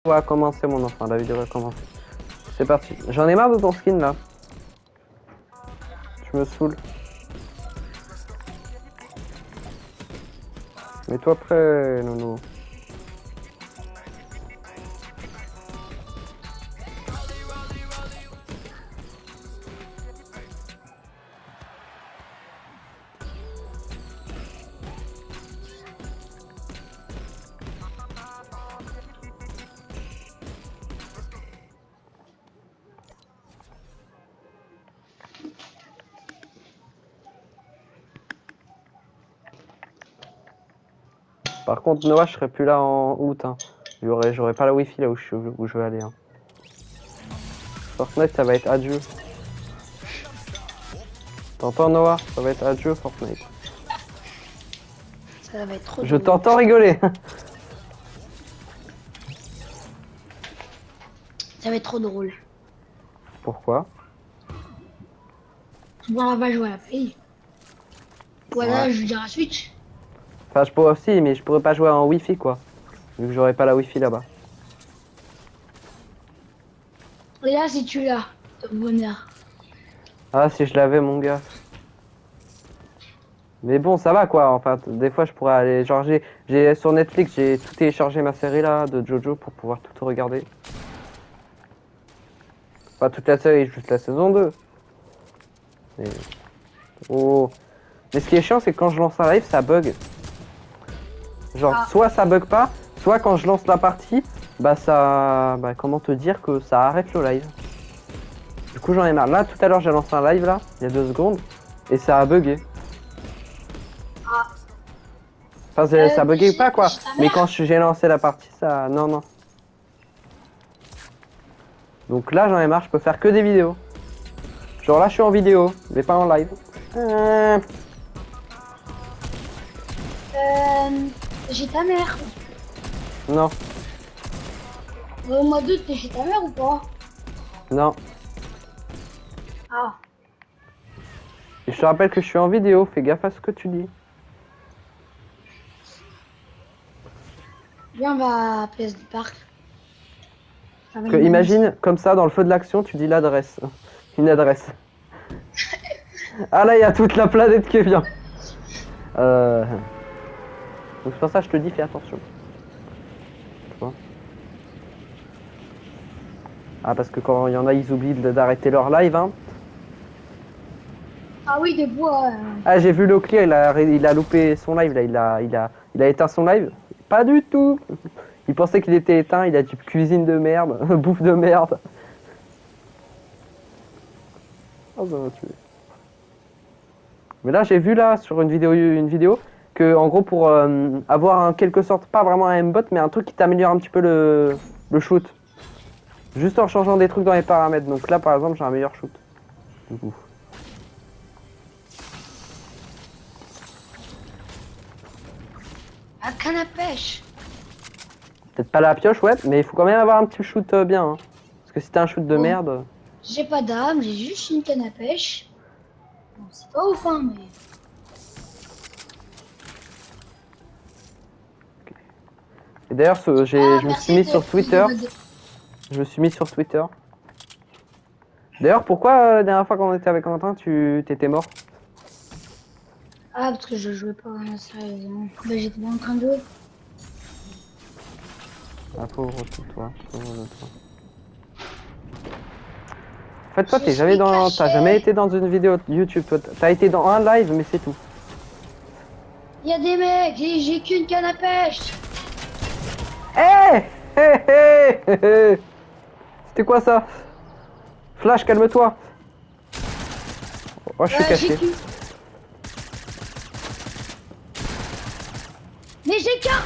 va commencer mon enfant, la vidéo va commencer. C'est parti. J'en ai marre de ton skin là. Tu me saoules. Mets-toi prêt, Nono. Par contre, Noah, je serai plus là en août. Hein. J'aurai pas la wifi là où je veux aller. Hein. Fortnite, ça va être adieu. T'entends, Noah? Ça va être adieu, Fortnite. Ça va être trop Je t'entends rigoler. Ça va être trop drôle. Pourquoi? On va jouer à la Play. Voilà, Ouais. je veux dire à Switch. Enfin, je pourrais aussi, mais je pourrais pas jouer en wifi quoi. Vu que j'aurais pas la wifi là-bas. Et là, si tu l'as, ton bonheur. Ah, si je l'avais, mon gars. Mais bon, ça va quoi. Enfin, des fois, je pourrais aller. Genre, j'ai sur Netflix, j'ai tout téléchargé ma série là de JoJo pour pouvoir tout regarder. Pas toute la série, juste la saison 2. Mais... Oh. Mais ce qui est chiant, c'est que quand je lance un live, ça bug. Genre, soit ça bug pas, soit quand je lance la partie, bah ça... Bah comment te dire que ça arrête le live. Du coup, j'en ai marre. Là, tout à l'heure, j'ai lancé un live là, il y a 2 secondes, et ça a bugué. Enfin, ça buguait pas quoi, mais quand j'ai lancé la partie, ça... Non, non. Donc là, j'en ai marre, je peux faire que des vidéos. Genre là, je suis en vidéo, mais pas en live. J'ai ta mère. Non, Au mois d'août, t'es chez ta mère ou pas? non. Ah. Et je te rappelle que je suis en vidéo, fais gaffe à ce que tu dis. Viens, on va à Place du Parc. Que, imagine, comme ça, dans le feu de l'action, tu dis l'adresse. Une adresse. Ah là, il y a toute la planète qui vient. Donc c'est pour ça que je te dis, fais attention. Tu vois? Ah, parce que quand il y en a, ils oublient d'arrêter leur live, hein. Ah oui, des bois. Ah, j'ai vu le clear, il a loupé son live, là. Il a éteint son live. Pas du tout. Il pensait qu'il était éteint, il a dit cuisine de merde, bouffe de merde. Oh, ça m'a tué. Mais là, j'ai vu là sur une vidéo que en gros pour avoir en quelque sorte pas vraiment un aimbot, mais un truc qui t'améliore un petit peu le shoot. Juste en changeant des trucs dans les paramètres. Donc là, par exemple, j'ai un meilleur shoot. Du coup. À canne à pêche. Peut-être pas la pioche, ouais, mais il faut quand même avoir un petit shoot bien. Hein. Parce que si t'as un shoot de merde... J'ai pas d'arme, j'ai juste une canne à pêche. Bon, c'est pas ouf, hein, mais... Et d'ailleurs, je me suis mis sur Twitter. Je me suis mis sur Twitter. D'ailleurs, pourquoi la dernière fois qu'on était avec Quentin, t'étais mort? Ah, parce que je jouais pas sérieusement. Bah, j'étais pas en train de jouer. Ah, pauvre toi, pauvre toi. En fait, toi, t'as jamais été dans une vidéo YouTube. Toi, t'as été dans un live, mais c'est tout. Il y a des mecs, j'ai qu'une canne à pêche. Hé hé hé. C'était quoi ça? Flash, calme-toi. Oh, je suis caché. Mais j'ai qu'un.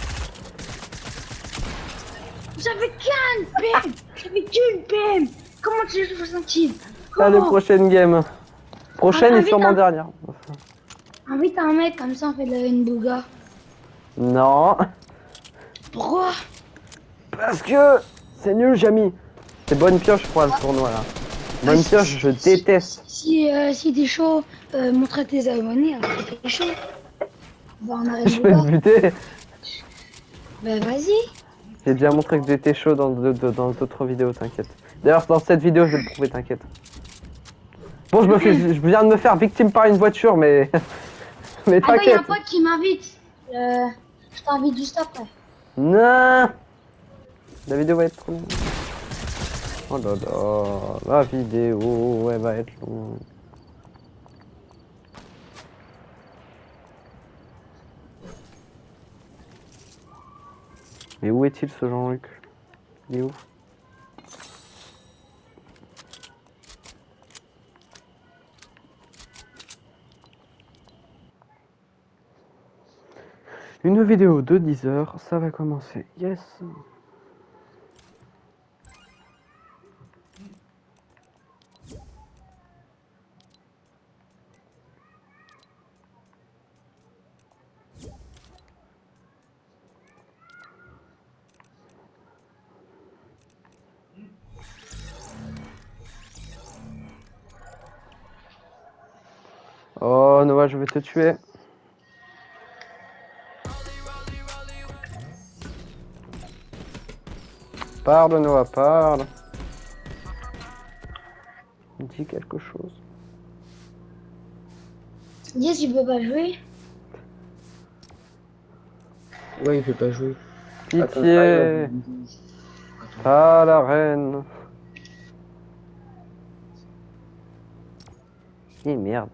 J'avais qu'un PM. J'avais qu'une PM. Comment tu l'as ressenti? Allez, prochaine game. Prochaine et sûrement dernière. Invite un mec comme ça, on fait de la Ndouga. Non. Pourquoi? Parce que c'est nul, Jamy. C'est bonne pioche pour le tournoi là. Bonne pioche, je déteste. Si t'es chaud, montre à tes abonnés, alors t'es chaud. On va en arrêter. Je vais te buter. Bah vas-y. J'ai déjà montré que j'étais chaud dans d'autres vidéos, t'inquiète. D'ailleurs, dans cette vidéo, je vais le prouver, t'inquiète. Bon, je viens de me faire victime par une voiture, mais... mais Attends, il y a un t'inquiète. pote qui m'invite. Je t'invite juste après. Non. La vidéo va être trop longue. Oh là là, la vidéo, elle va être longue. Mais où est-il ce Jean-Luc? Il est où? Une vidéo de 10 heures, ça va commencer. Yes. Oh Noah, je vais te tuer. Parle Noah, parle. Dis quelque chose. Yes, il peut pas jouer. Ouais, il peut pas jouer. Pitié. Pas la reine. Eh merde.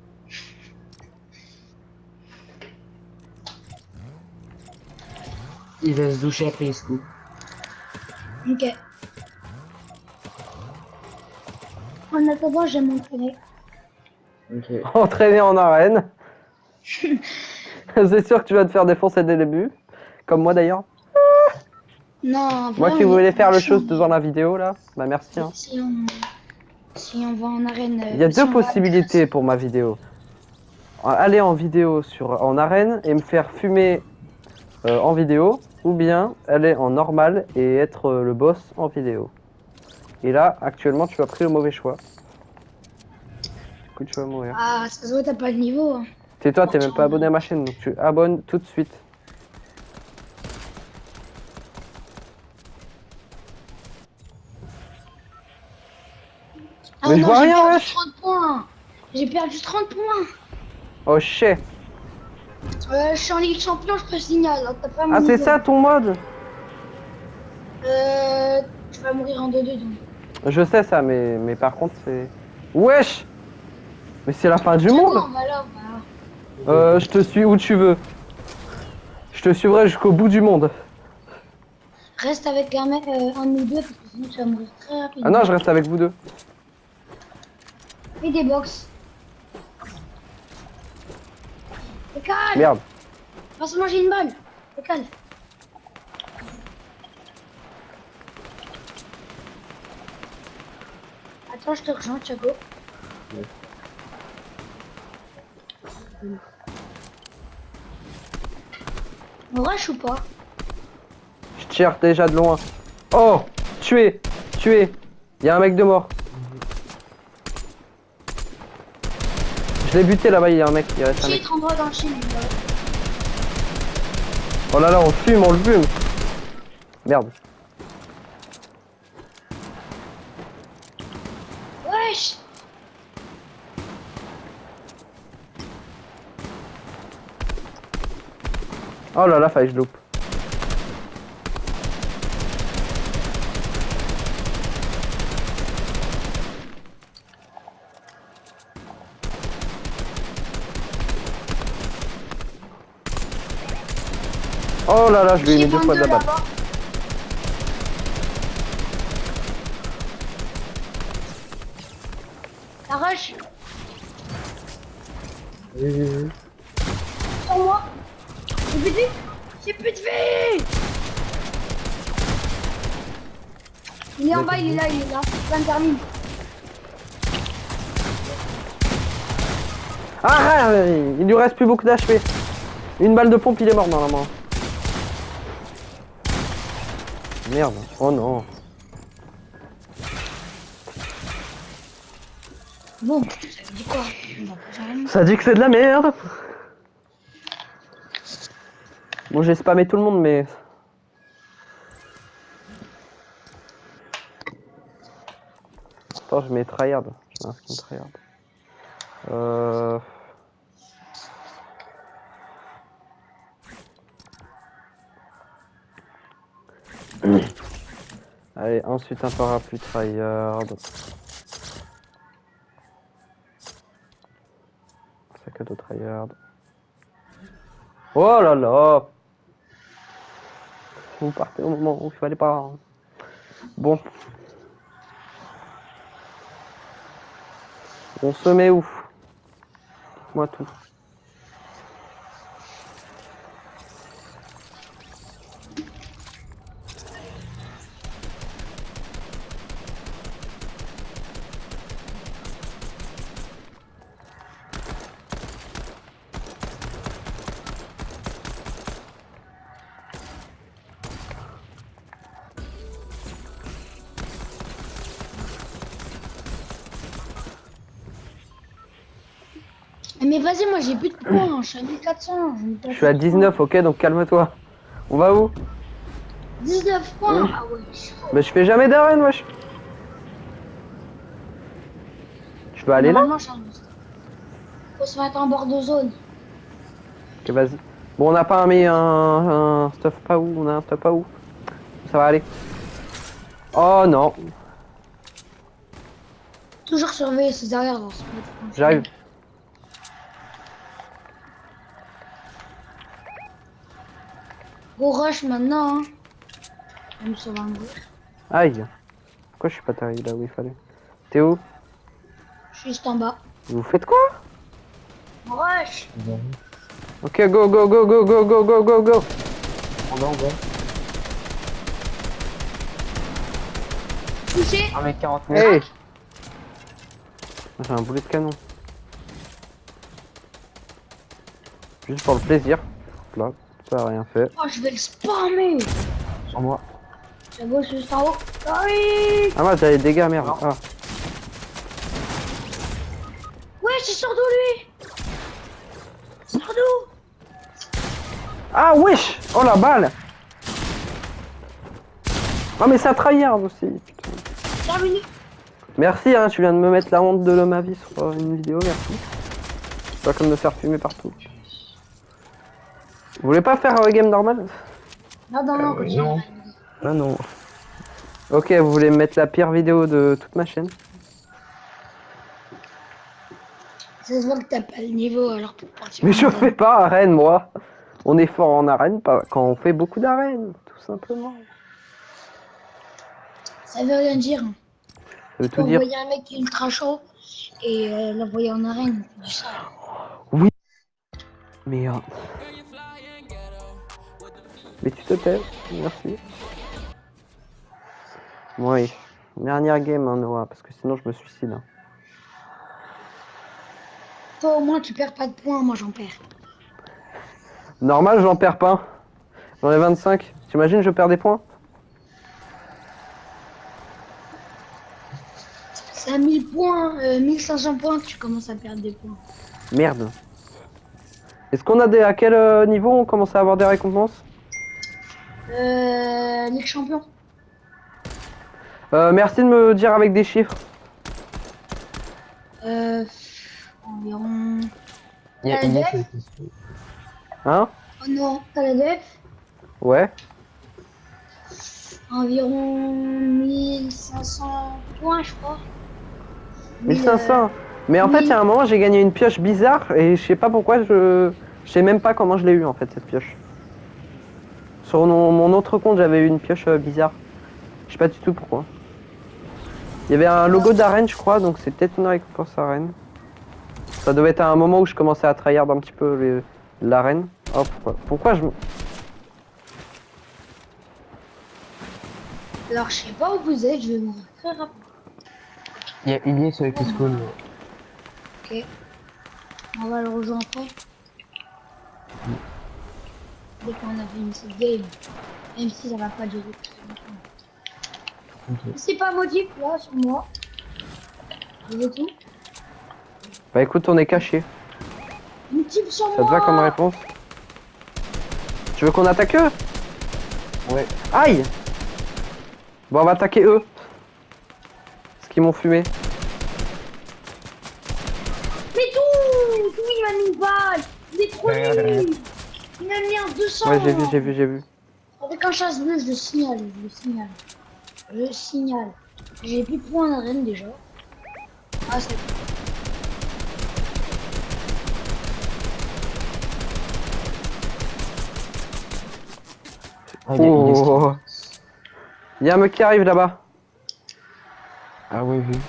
Il va se doucher après il se coupe. Ok. En attendant, je vais m'entraîner. Ok. Entraîné en arène. C'est sûr que tu vas te faire défoncer dès le début. Comme moi d'ailleurs. Non, Moi qui voulais faire le chose devant la vidéo là. Bah merci. Hein. Si on va en arène. Il y a si deux on va possibilités pour ma vidéo. Aller en vidéo en arène et me faire fumer en vidéo. Ou bien aller en normal et être le boss en vidéo. Et là, actuellement, tu as pris le mauvais choix. Du coup, tu vas mourir. Ah, ça se voit, t'as pas le niveau. Hein. Toi, t'es même pas abonné à ma chaîne, donc tu abonnes tout de suite. Ah Mais je non, vois j'ai rien, perdu wesh. 30 points. J'ai perdu 30 points. Oh shit. Je suis en Ligue Champion, je te signale. Hein, t'as pas mon Ah, c'est niveau. ça ton mode? Tu vas mourir en 2-2 donc. Je sais ça, mais par contre, c'est... Wesh. Mais c'est la fin du C'est monde. bon, voilà, voilà. Je te suis où tu veux. Je te suivrai jusqu'au bout du monde. Reste avec un mec, un ou deux, parce que sinon tu vas mourir très rapidement. Ah non, je reste avec vous deux. Fais des box. Décale. Merde. Va se manger une balle. Décale. Attends, je te rejoins, Thiago. On rush ou pas? Je tire déjà de loin. Oh. Tué. Tué. Il y a un mec de mort. Je l'ai buté là-bas, il y a un mec. Il reste un mec. Cheat, rentre dans le cheat. Oh là là, on fume, on le fume. Merde. Wesh. Oh là là, fallait que je loupe. Oh là là, je lui ai mis deux fois de la balle. La rush. Oui. Sur moi. J'ai plus de vie. J'ai plus de vie. Il est en bas, il est là, il est là. Ça me termine. Ah, il lui reste plus beaucoup d'HP. Une balle de pompe, il est mort normalement. Merde. Oh non. Bon, ça dit quoi? On va pas faire rien. Ça dit que c'est de la merde. Bon, j'ai spammé tout le monde, mais... Attends, je mets tryhard. Je mets un skin tryhard. Allez, ensuite un parapluie tryhard. Sac à dos tryhard. Oh là là! Vous partez au moment où il fallait pas. Bon. On se met où? Moi tout. Mais vas-y, moi j'ai plus de points, je suis à 1400. Je suis à 19, ok, donc calme-toi. On va où? 19 points. Oui. Ah ouais. Mais je fais jamais d'arène, wesh. Je peux aller là? Normalement, faut se mettre en bord de zone. Ok, vas-y. Bon, on n'a pas mis un stuff pas où? On a un stuff pas où? Ça va aller. Oh non. Toujours surveiller ses arrières dans ce mode. J'arrive. Go rush maintenant. Hein. Même sur un gauche. Aïe. Pourquoi je suis pas arrivé là où il fallait? T'es où? Je suis juste en bas. Vous faites quoi? Rush. Ok, go, go, go, go, go, go, go, go, go. On va. Touché. 1m40 Hey! J'ai un boulet de canon. Juste pour le plaisir. Là, ça a rien fait. Oh, je vais le spammer. sur moi. J'avoue, je suis juste en haut. Ah oui. Ah, moi j'avais des dégâts, merde. Non. Ah. Ouais, c'est sort d'où lui? Sort d'où? Ah, wesh! Oh la balle! Ah, mais ça tryhard aussi. Putain. Terminé. Merci, hein, tu viens de me mettre la honte de ma vie sur une vidéo, merci. C'est pas comme me faire fumer partout. Vous voulez pas faire un game normal? Non, non, non. Non. Ah non. Ok, vous voulez me mettre la pire vidéo de toute ma chaîne? Ça se voit que t'as pas le niveau alors pour partir. Mais je fais pas arène, moi. On est fort en arène quand on fait beaucoup d'arènes, tout simplement. Ça veut rien dire. Ça veut Tu peux tout dire. envoyer un mec qui est ultra chaud et l'envoyer en arène. Du ça. Merde. Mais tu te tais, merci. Oui. Dernière game, hein, Noah, parce que sinon je me suicide. Hein. Toi au moins tu perds pas de points, moi j'en perds. Normal, j'en perds pas. J'en ai 25. T'imagines, je perds des points? C'est à 1000 points, 1500 points que tu commences à perdre des points. Merde. Est-ce qu'on a des... À quel niveau on commence à avoir des récompenses? Ligue champion. Merci de me dire avec des chiffres. Environ... Il y a T'as la une def? Hein? Oh non, t'as la def? Ouais. Environ 1500 points, je crois. 1500. Mais en fait, il y a un moment, j'ai gagné une pioche bizarre et je sais pas pourquoi, je sais même pas comment je l'ai eu en fait, cette pioche. Sur mon autre compte, j'avais eu une pioche bizarre. Je sais pas du tout pourquoi. Il y avait un logo d'arène, je crois, donc c'est peut-être une récompense arène. Ça devait être à un moment où je commençais à tryhard un petit peu l'arène. Oh, pourquoi je... Alors, je sais pas où vous êtes, je vais mourir très rapidement. Il y a Ilias avec les schools. Ok. On va le rejoindre après. Dès qu'on a fini cette game. Même si ça va pas durer très longtemps. Ok. C'est pas modif là sur moi. Vous êtes où? Bah écoute, on est caché. Une type sur Ça moi. te va comme réponse? Tu veux qu'on attaque eux? Ouais. Aïe! Bon, on va attaquer eux. Parce qu'ils m'ont fumé. Mais tout, il m'a mis une balle. Il est trop Regarde, regarde. nul. Il m'a mis un 200. Ouais, j'ai vu. Avec un chasse bleu, je le signale, J'ai plus de points en arène déjà. Ah, c'est... Ah, il y a Ilias qui- Oh. Il y a un mec qui arrive là-bas. Ah ouais, vu.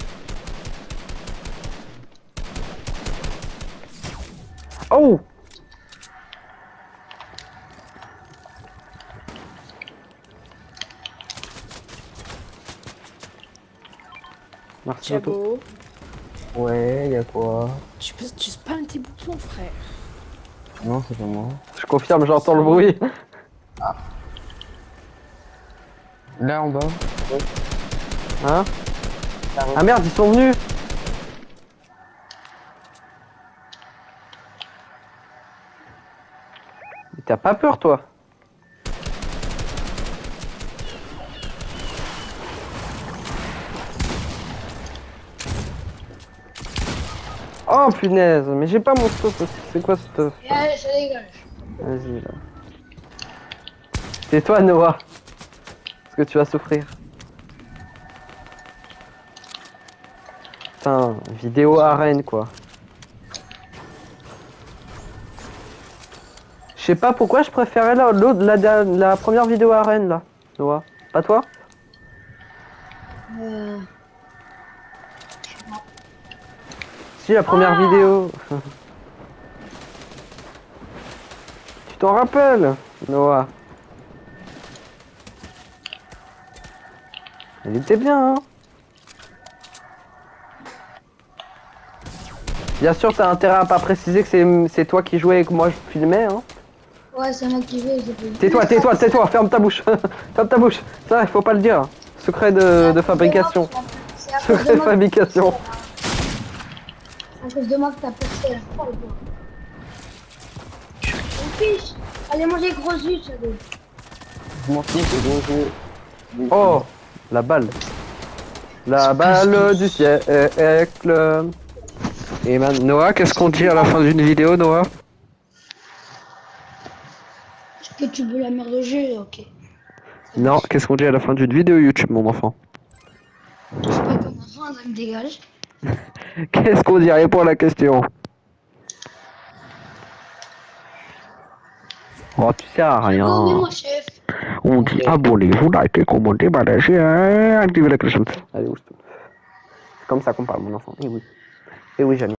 Oh! Merci Otto. Chabot, Ouais, y a quoi? tu spams tes boutons, frère. Non, c'est pas moi. Je confirme, j'entends le bruit. Là en bas. Hein? Ah merde, ils sont venus! Mais t'as pas peur, toi? Oh punaise, mais j'ai pas mon stuff. C'est quoi ce stuff? Et allez, ça dégage. Vas-y là. C'est toi Noah. Parce que tu vas souffrir. Putain, vidéo arène quoi. Je sais pas pourquoi je préférais la première vidéo arène là. Noah. Pas toi? Si, la première vidéo. Tu t'en rappelles, Noah? Elle était bien, hein? Bien sûr, t'as intérêt à pas préciser que c'est toi qui jouais et que moi je filmais, hein? Ouais, c'est moi qui vais. Tais-toi, ferme ta bouche. Ferme ta bouche. Ça, il faut pas le dire. Secret de fabrication. C'est à cause Secret de de moi. fabrication. C'est à cause de moi que t'as percé la fois, quoi. Je m'en fiche. Allez manger gros jus, ça doit. Je m'en fiche, c'est bon, je... Oh, la balle. La balle du siècle. Et maintenant, Noah, qu'est-ce qu'on dit à la fin d'une vidéo, Noah? Est-ce que tu veux la merde au jeu? Ok. Non, qu'est-ce qu'on dit à la fin d'une vidéo YouTube, mon enfant? Je sais pas comment ça, ça me dégage. Qu'est-ce qu'on dit? Réponds à la question. Oh, tu sais à Oh, oui, rien. mon chef. On dit abonnez-vous, likez, commentez, partagez, activez la cloche. Allez, c'est comme ça qu'on parle, mon enfant. Et oui, j'aime.